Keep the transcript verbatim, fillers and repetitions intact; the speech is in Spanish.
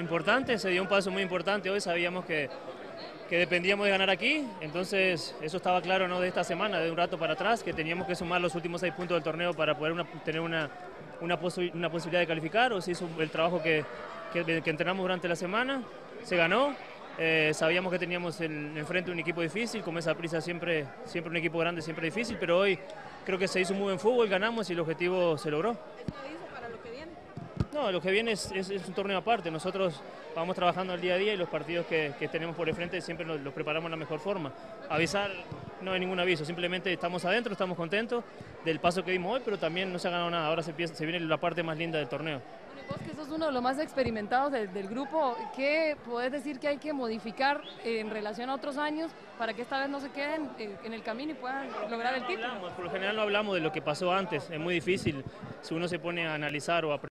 importante, se dio un paso muy importante hoy, sabíamos que, que dependíamos de ganar aquí, entonces eso estaba claro, ¿no?, de esta semana, de un rato para atrás, que teníamos que sumar los últimos seis puntos del torneo para poder una, tener una, una, posi una posibilidad de calificar. O se hizo el trabajo que, que, que entrenamos durante la semana, se ganó. Eh, sabíamos que teníamos el, enfrente un equipo difícil, como esa prisa siempre, siempre un equipo grande, siempre difícil, pero hoy creo que se hizo muy buen fútbol, ganamos y el objetivo se logró. ¿Es un aviso para lo que viene? No, lo que viene es, es, es un torneo aparte. Nosotros vamos trabajando el día a día y los partidos que, que tenemos por el frente siempre los, los preparamos de la mejor forma. Avisar, no hay ningún aviso, simplemente estamos adentro, estamos contentos del paso que dimos hoy, pero también no se ha ganado nada. Ahora se, empieza, se viene la parte más linda del torneo. Bueno, y vos que sos uno de los más experimentados del, del grupo, ¿qué podés decir que hay que modificar en relación a otros años para que esta vez no se queden en el camino y puedan lograr el título? No hablamos, por lo general no hablamos de lo que pasó antes, es muy difícil si uno se pone a analizar o a